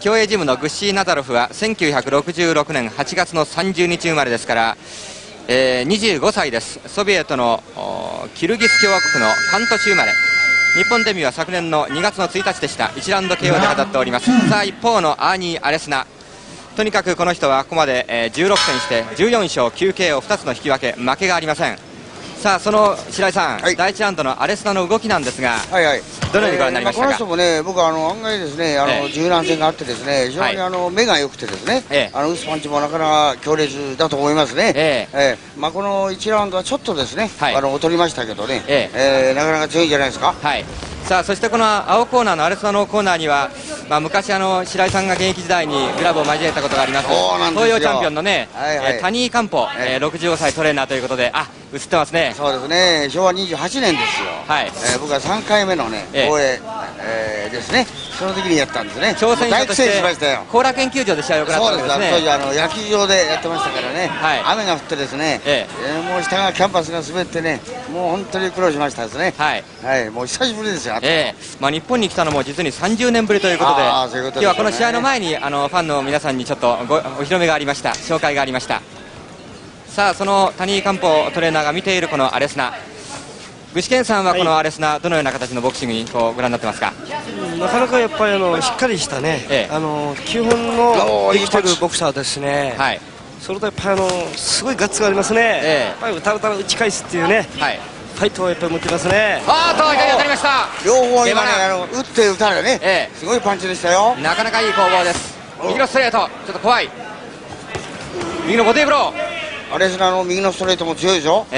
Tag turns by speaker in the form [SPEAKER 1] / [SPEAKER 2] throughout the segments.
[SPEAKER 1] 競泳ジムのグッシー・ナザロフは1966年8月の30日生まれですから、25歳です。ソビエトのキルギス共和国のカント市生まれ。日本デビューは昨年の2月の1日でした。1ラウンド KO で語っております。さあ一方のアーニー・アレスナ、とにかくこの人はここまで16戦して14勝 9KO 2つの引き分け、負けがありません。さあその白井さん、第1ラウンドのアレスナの動きなんですが、どのようにご覧になりましたか。
[SPEAKER 2] この人もね、僕は案外ですね、柔軟性があってですね、非常に目が良くてですね、打つパンチもなかなか強烈だと思いますね。この1ラウンドはちょっとですね、劣りましたけどね、なかなか強いんじゃないですか。
[SPEAKER 1] さあそしてこの青コーナーのアレスナのコーナーには、昔白井さんが現役時代にグラブを交えたことがあります東洋チャンピオンのね、谷井漢方、65歳トレーナーということで、映ってますね。
[SPEAKER 2] そうですね、昭和28年ですよ。僕は3回目のね防衛ですね。その時にやったんですね。
[SPEAKER 1] 挑戦者として
[SPEAKER 2] 後
[SPEAKER 1] 楽園球場で試合を行ったわけですね。
[SPEAKER 2] 当時野球場でやってましたからね、雨が降ってですね、もう下がキャンパスが滑ってね、もう本当に苦労しましたですね。もう久しぶりですよ。
[SPEAKER 1] 日本に来たのも実に30年ぶりということで、今日はこの試合の前にファンの皆さんにちょっとお披露目がありました、紹介がありました。さあその谷井漢方トレーナーが見ているこのアレスナ、具志堅さんはこのアレスナ、どのような形のボクシングにご覧になってますか。
[SPEAKER 3] なかなかやっぱりしっかりしたね、基本のできてるボクサーですね。それとやっぱりすごいガッツがありますね。やっぱりたらたら打ち返すっていうね、ファイトをやっぱり持ってますね。
[SPEAKER 1] 左当たりました。
[SPEAKER 2] 両方今ね、打って打たれね、すごいパンチでしたよ。
[SPEAKER 1] なかなかいい攻防です。右のストレート、ちょっと怖い。右のボディーブロー。
[SPEAKER 2] アレスナの右のストレートも強いでしょ。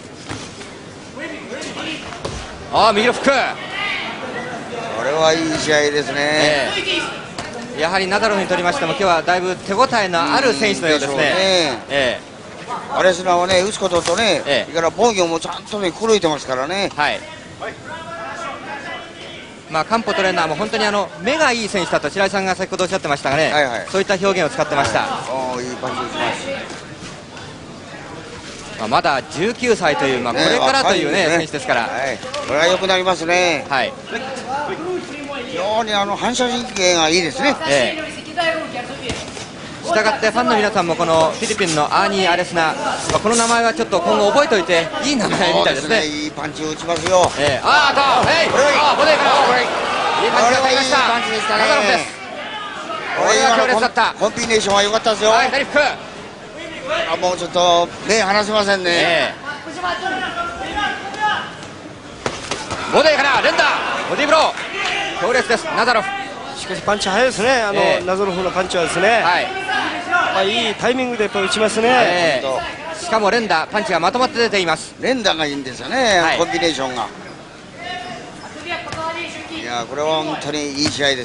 [SPEAKER 1] 右のフック。
[SPEAKER 2] これはいい試合ですね。
[SPEAKER 1] やはりナダロフにとりましても今日はだいぶ手応えのある選手のようですね。
[SPEAKER 2] アレスナはね、打つこととね、それから防御もちゃんとね狂いてますからね。
[SPEAKER 1] カンポトレーナーも本当に目がいい選手だと白井さんが先ほどおっしゃってましたがね、そういった表現を使ってました。
[SPEAKER 2] いいパンチ打ちます。
[SPEAKER 1] まだ19歳という、これからというね選手ですから、
[SPEAKER 2] これは良くなりますね。非常に反射神経がいいですね。
[SPEAKER 1] したがってファンの皆さんもこのフィリピンのアーニー・アレスナ、この名前はちょっと今後覚えておいていい名前みたいですね。
[SPEAKER 2] いいパンチを打ちますよ。
[SPEAKER 1] ボディからいいパンチが当たりました。ナダロフです。これは強烈だった。
[SPEAKER 2] コンビネーションは良かったですよ。
[SPEAKER 1] 左フック。
[SPEAKER 2] もうちょっと目離せませんね。
[SPEAKER 1] ボディから連打、ボディーブロー、強烈です。ナダロフ。
[SPEAKER 3] しかしパンチ早いですね。ナザロフのパンチはですね、いいタイミングでやっぱ打ちますね。
[SPEAKER 1] しかも連打、パンチがまとまって出ています。
[SPEAKER 2] 連打がいいんですよね、コンビネーションが。いや、これは本当にいい試合です。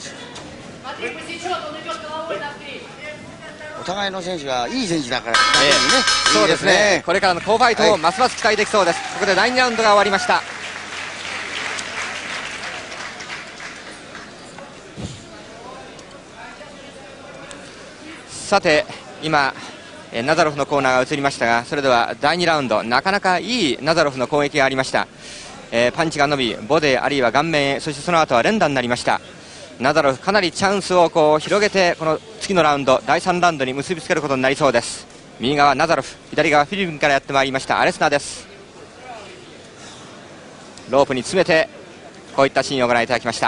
[SPEAKER 2] お互いの選手がいい選手だから、
[SPEAKER 1] そうですね。これからの好ファイトもますます期待できそうです。ここで第2ラウンドが終わりました。さて今ナザロフのコーナーが移りましたが、それでは第2ラウンド、なかなかいいナザロフの攻撃がありました。パンチが伸び、ボディあるいは顔面へ、そしてその後は連打になりました。ナザロフかなりチャンスを広げて、この次のラウンド第3ラウンドに結びつけることになりそうです。右側ナザロフ、左側フィリピンからやってまいりましたアレスナです。ロープに詰めてこういったシーンをご覧いただきました。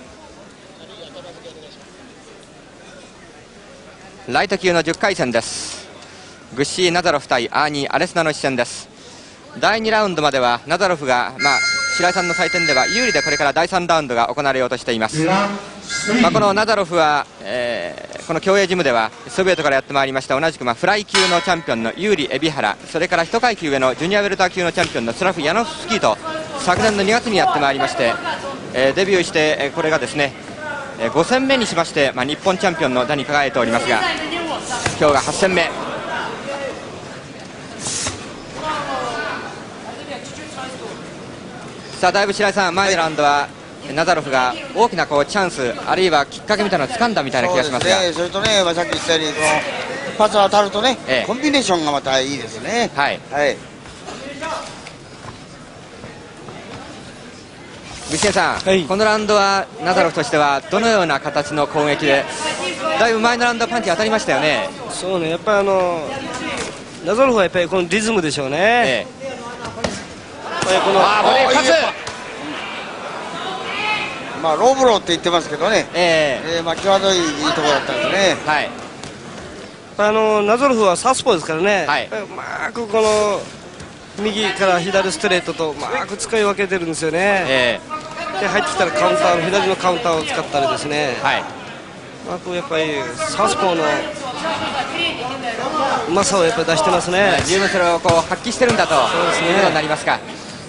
[SPEAKER 1] ライト級の10回戦です。グッシー・ナザロフ対アーニー・アレスナの一戦です。第2ラウンドまではナザロフが、白井さんの採点では有利で、これから第3ラウンドが行われようとしています。このナザロフは、この競泳ジムではソビエトからやってまいりました同じくフライ級のチャンピオンのユーリ・エビハラ、それから1階級上のジュニアウェルター級のチャンピオンのスラフ・ヤノフスキーと昨年の2月にやってまいりまして、デビューして、これがですね5戦目にしまして、日本チャンピオンの座に輝いておりますが、今日が8戦目。さあだいぶ白井さん、前のラウンドはナザロフが大きなチャンスあるいはきっかけみたいなのを掴んだみたいな気がしますが、
[SPEAKER 2] それとね、さっき言ったように一発当たるとね、コンビネーションがまたいいですね。具志堅さん、このラウンドはナザロフとしてはどのような形の攻撃で
[SPEAKER 1] だいぶ前のラウンドパンチ当たりましたよね。
[SPEAKER 3] そうね、やっぱりナザロフはやっぱりこのリズムでしょうね。
[SPEAKER 1] ボディーパス、
[SPEAKER 2] まあローブローって言ってますけどね、まあ際どいいいところだったんですね。
[SPEAKER 1] はい。
[SPEAKER 3] ナザロフはサウスポーですからね、うまくこの右から左ストレートとうまく使い分けてるんですよね。で入ってきたらカウンターの左のカウンターを使ったりですね、あとやっぱりサウスポーのうまさをやっぱり出してますね。
[SPEAKER 1] 十分それをこう発揮してるんだということになりますか。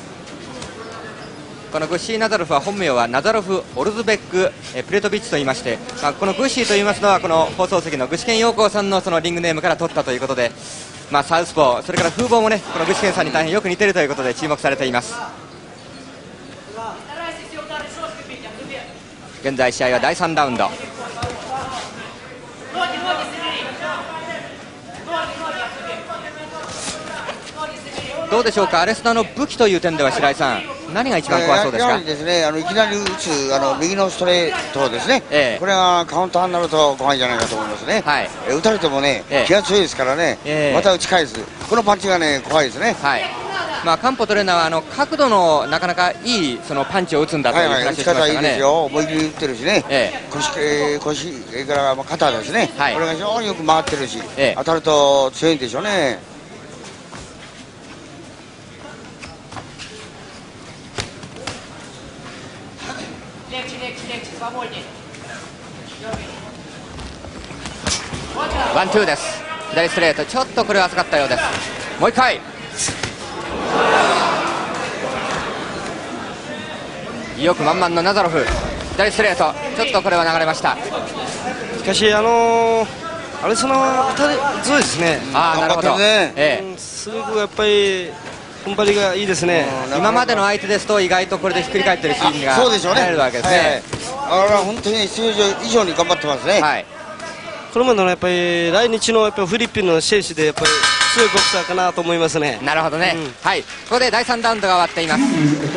[SPEAKER 1] このグッシー・ナザロフは本名はナザロフ・オルズベック・プレトビッチといいまして、このグッシーといいますのはこの放送席の具志堅用高さんのそのリングネームから取ったということで、サウスポー、それから風貌もね、この具志堅さんに大変よく似ているということで注目されています。現在試合は第3ラウンド。どうでしょうか、アレスナの武器という点では白井さん、何が一番怖そうですか。
[SPEAKER 2] やはりですね、いきなり打つ右のストレートですね、これがカウンターになると怖いんじゃないかと思いますね。打たれてもね、気が強いですからね、また打ち返す、このパンチがね怖いですね。
[SPEAKER 1] カンポトレーナーは角度のなかなかいいそのパンチを打つんだという話をしてましたがね。
[SPEAKER 2] 打ち方いいですよ、思い切り打ってるしね、腰から肩ですね、これが非常によく回ってるし、当たると強いんでしょうね。
[SPEAKER 1] ワンツーです。左ストレート、ちょっとこれは浅かったようです。もう一回、意欲満々のナザロフ、左ストレート、ちょっとこれは流れました。
[SPEAKER 3] しかしアレスナは当たり強いですね。
[SPEAKER 1] なるほど、
[SPEAKER 3] すごくやっぱり踏ん張りがいいですね。
[SPEAKER 1] 今までの相手ですと意外とこれでひっくり返ってるシーンが見られるわけですね。
[SPEAKER 2] 本当に必要以上に頑張ってますね。
[SPEAKER 3] これまでのやっぱり来日のやっぱりフィリピンの選手でやっぱり強いボクサーかなと思いますね。
[SPEAKER 1] なるほどね。ここで第3ラウンドが終わっています。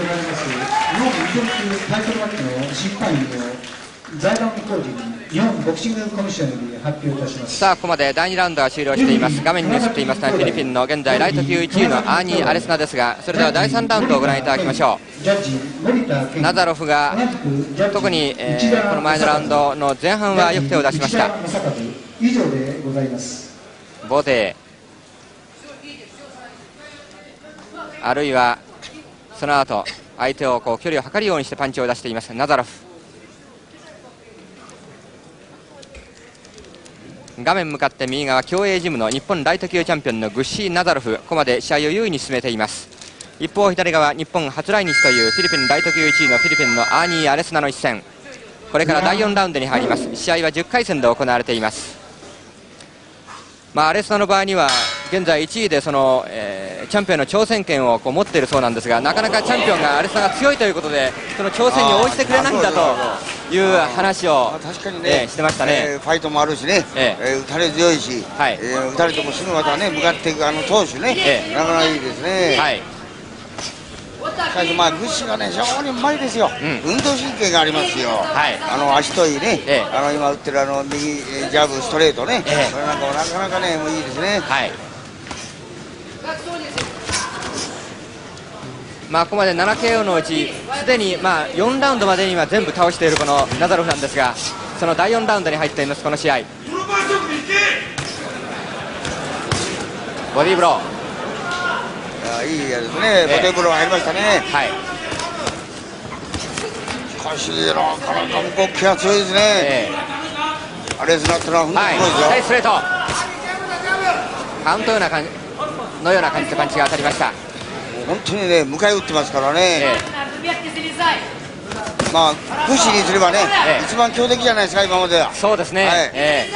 [SPEAKER 1] さあここまで第2ラウンドが終了しています。画面に映っていますのはフィリピンの現在ライト級1位のアーニー・アレスナですが、それでは第3ラウンドをご覧いただきましょう。ナザロフが特に、この前のラウンドの前半はよく手を出しました。ボデーあるいはその後相手を距離を測るようにしてパンチを出していますナザロフ。画面向かって右側、競泳ジムの日本ライト級チャンピオンのグッシー・ナザロフ、ここまで試合を優位に進めています。一方左側、日本初来日というフィリピンライト級1位のフィリピンのアーニー・アレスナの一戦、これから第4ラウンドに入ります。試合は10回戦で行われています。アレスナの場合には現在1位でその、チャンピオンの挑戦権を持っているそうなんですが、なかなかチャンピオンがアレスナが強いということでその挑戦に応じてくれないんだという話を
[SPEAKER 2] 確かにね、
[SPEAKER 1] してましたね。
[SPEAKER 2] ファイトもあるしね、打たれ強いし、打たれてもすぐまたね向かっていく投手ね、なかなかいいですね。しかしグッシーがね非常にうまいですよ、運動神経がありますよ、足といいね、今打ってる右ジャブストレートね、これなんかもなかなかねもういいですね。
[SPEAKER 1] ここまで7 KO のうちすでに4ラウンドまでには全部倒しているこのナザロフなんですが、その第4ラウンドに入っていますこの試合。ボディーブロー、
[SPEAKER 2] いいやですね、ボディーブロー入りましたね。しかしなかなか動きが強いですね。アレスナってのは本当にすごいですよ。
[SPEAKER 1] ストレートカウントのような感じでパンチが当たりました。
[SPEAKER 2] 本当にね迎え撃ってますからね。グッシーにすればね、一番強敵じゃないですか今までは。
[SPEAKER 1] そうですね。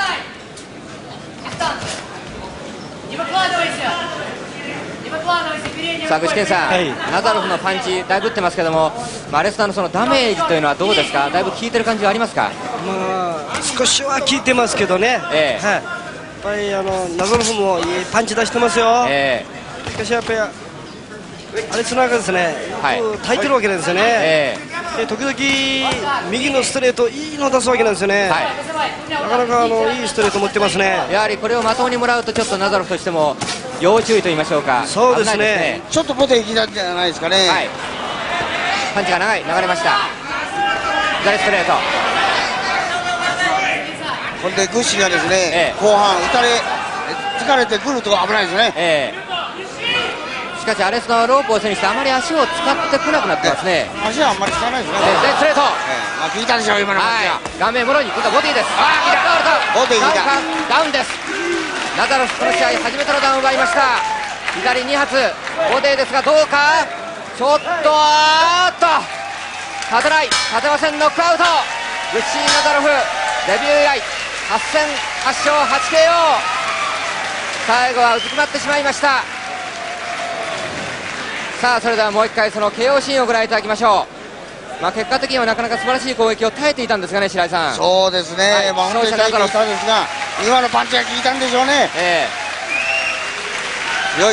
[SPEAKER 1] さあ具志堅さん、ナザロフのパンチだいぶ打ってますけども、アレスナのそのダメージというのはどうですか。だいぶ効いてる感じはありますか。
[SPEAKER 3] 少しは効いてますけどね、やっぱりナザロフもいいパンチ出してますよ。しかしやっぱりアレスナがですね、耐えてるわけなんですよね。 で時々右のストレートいいの出すわけなんですよね、はい、なかなかいいストレート持ってますね。
[SPEAKER 1] やはりこれをまともにもらうとちょっとナザロフとしても要注意と言いましょうか。
[SPEAKER 3] そうですね、
[SPEAKER 2] ちょっとボテ行きなんじゃないですかね、はい、
[SPEAKER 1] パンチが流れました。左ストレート、
[SPEAKER 2] これでグッシーがですね、後半疲れてくると危ないですね、
[SPEAKER 1] しかしアレスのロープを背にしてあまり足を使ってこなくなってますね。
[SPEAKER 2] 足はあんまり使わないですね。
[SPEAKER 1] でストレート、
[SPEAKER 2] まあ効いたでしょう今の話は。
[SPEAKER 1] 顔面もろに効いたボディです。
[SPEAKER 2] ボディ効いた。
[SPEAKER 1] ダウンです。ナザロフこの試合初めてのダウンを奪いました。左2発ボディですがどうか。ちょっと立てない、立てません。ノックアウト。グッシー・ナザロフデビュー以来8戦8勝 8KO。 最後はうずくまってしまいました。さあそれではもう一回その KO シーンをご覧いただきましょう。まあ結果的にはなかなか素晴らしい攻撃を耐えていたんですがね、白井さん。
[SPEAKER 2] そうですね、はい、まあ本当に耐えていたんですが今のパンチが効いたんでしょうね。強い。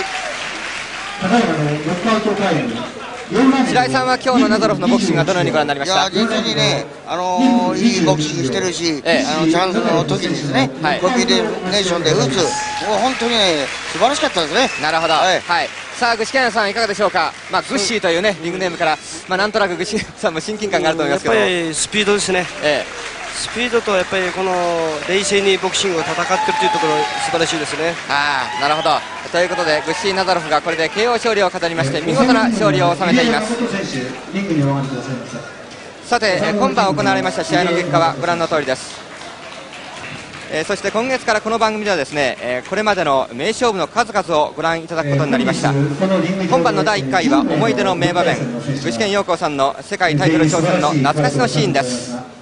[SPEAKER 1] 白井さんは今日のナザロフのボクシングはどのようにご覧になりました？
[SPEAKER 2] いや実にね、いいボクシングしてるし、チャンスの時にですね、コンビネーションで打つ、もう本当にね素晴らしかったですね。
[SPEAKER 1] なるほど、はい、さあ具志堅さんいかがでしょうか。まあグッシーというねリングネームから、まあなんとなく具志堅さんも親近感があると思いますけど、
[SPEAKER 3] やっぱりスピードですね、スピードとやっぱりこの冷静にボクシングを戦っているというところ素晴らしいですね。
[SPEAKER 1] なるほど。ということでグッシー・ナザロフがこれで KO 勝利を飾りまして見事な勝利を収めています。さて今晩行われました試合の結果はご覧の通りです。そして今月からこの番組ではですね、これまでの名勝負の数々をご覧いただくことになりました。今晩の第1回は思い出の名場面、具志堅用高さんの世界タイトル挑戦の懐かしのシーンです。